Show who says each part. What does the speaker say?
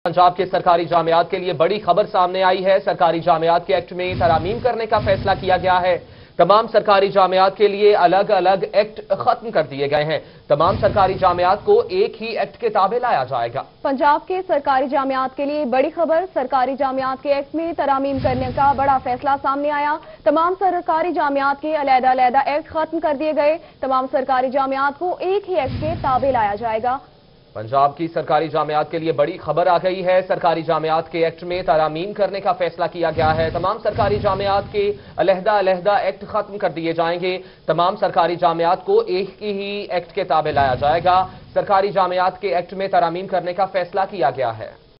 Speaker 1: पंजाब के सरकारी जामियात के लिए बड़ी खबर सामने आई है। सरकारी जामियात के एक्ट में तरामीम करने का फैसला किया गया है। तमाम सरकारी जामियात के लिए अलग अलग एक्ट खत्म कर दिए गए हैं। तमाम सरकारी जामियात को एक ही एक्ट के ताबे लाया जाएगा।
Speaker 2: पंजाब के सरकारी जामियात के लिए बड़ी खबर, सरकारी जामियात के एक्ट में तरामीम करने का बड़ा फैसला सामने आया। तमाम सरकारी जामियात के अलग-अलग एक्ट खत्म कर दिए गए। तमाम सरकारी जामियात को एक ही एक्ट के ताबे लाया जाएगा।
Speaker 1: पंजाब की सरकारी जामियात के लिए बड़ी खबर आ गई है। सरकारी जामियात के एक्ट में तरामीम करने का फैसला किया गया है। तमाम सरकारी जामियात के अलहदा एक्ट खत्म कर दिए जाएंगे। तमाम सरकारी जामियात को एक ही एक्ट के ताबे लाया जाएगा। सरकारी जामियात के एक्ट में तरामीम करने का फैसला किया गया है।